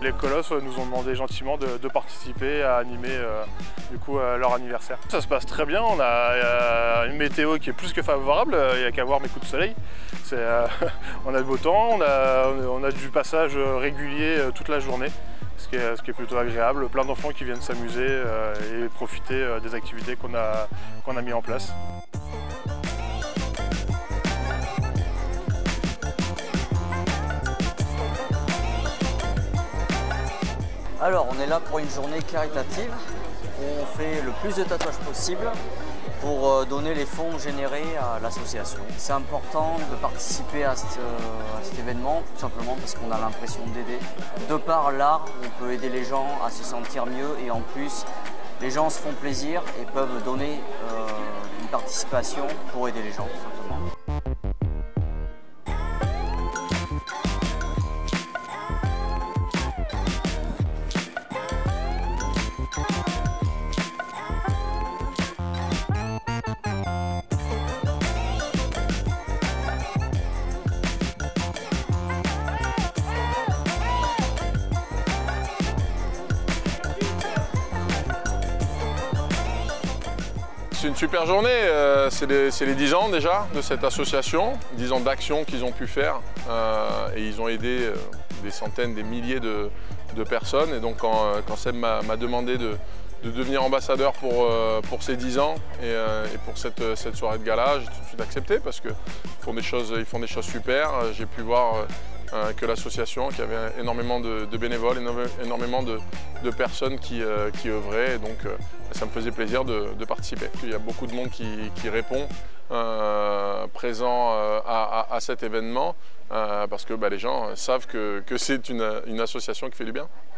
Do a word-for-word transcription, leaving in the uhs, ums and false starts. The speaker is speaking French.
Les colosses nous ont demandé gentiment de, de participer à animer euh, du coup, euh, leur anniversaire. Ça se passe très bien, on a euh, une météo qui est plus que favorable, il n'y a qu'à voir mes coups de soleil. Euh, on a de beau temps, on a, on a du passage régulier euh, toute la journée, ce qui est, ce qui est plutôt agréable. Plein d'enfants qui viennent s'amuser euh, et profiter euh, des activités qu'on a, qu'on a mis en place. Alors, on est là pour une journée caritative où on fait le plus de tatouages possible pour donner les fonds générés à l'association. C'est important de participer à, cette, à cet événement, tout simplement parce qu'on a l'impression d'aider. De par l'art, on peut aider les gens à se sentir mieux et en plus, les gens se font plaisir et peuvent donner euh, une participation pour aider les gens, tout simplement. C'est une super journée, euh, c'est les, les dix ans déjà de cette association, dix ans d'action qu'ils ont pu faire euh, et ils ont aidé euh, des centaines, des milliers de, de personnes. Et donc quand, quand Seb m'a demandé de, de devenir ambassadeur pour, euh, pour ces dix ans et, euh, et pour cette, cette soirée de gala, j'ai tout de suite accepté parce qu'ils font des choses, ils font des choses super. J'ai pu voir euh, que l'association, qui avait énormément de, de bénévoles, énormément de, de personnes qui, euh, qui œuvraient, et donc euh, ça me faisait plaisir de, de participer. Il y a beaucoup de monde qui, qui répond euh, présent euh, à, à, à cet événement, euh, parce que bah, les gens savent que, que c'est une, une association qui fait du bien.